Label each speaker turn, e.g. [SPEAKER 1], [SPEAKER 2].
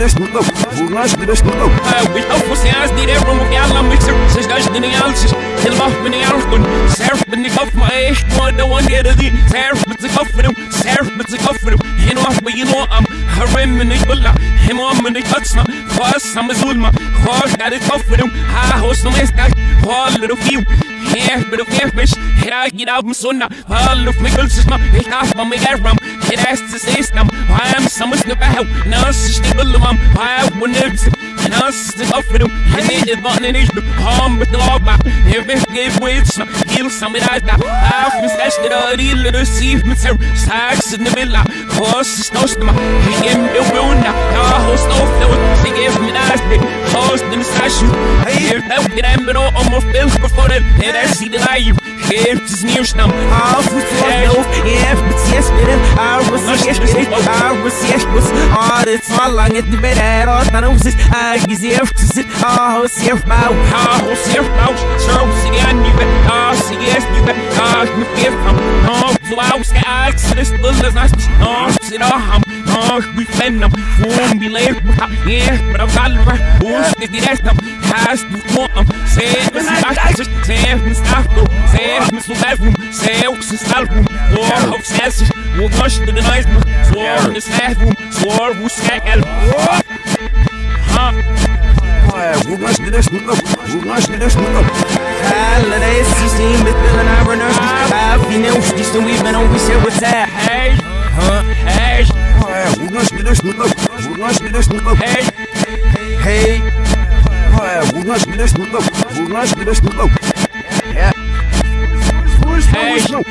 [SPEAKER 1] você as direi como que ela me ser vocês das denialces ele vai me negar com serve me cof my quando one get the serve me the cof serve me the cof you know but you know I'm harim me bulla him on me touchna was I'm zulma khosh got it cof ha host no mesta all little few here but of fish here I get out sunna all of me girls is my ich darf mal mir ram it has to system I am some snip out now stable mom I wouldn't nas the coffin and it button in the palm with the log if it gave way to kill some of that half mustache that I really receive me stacks in the middle horse toast my game the winner host of the give me that host in the session here help get I'm but almost built before it and I see that I here to near stam half with yeah but yes I was yes was all it's all long at the bed I don't gezerftes it sehr bau so sie an nie sie ist nie mit vier so aus das das nas sie da ham we fend them form be late yeah but I'm calmer who's the rest of has to come say me stuff say me so album say auch das album oh obsess wo gosh the nice so this album so wo skel holidays, 16 bit feeling I run I've been out, just we've been on, we said what's that? Hey, hey, hey, hey, hey.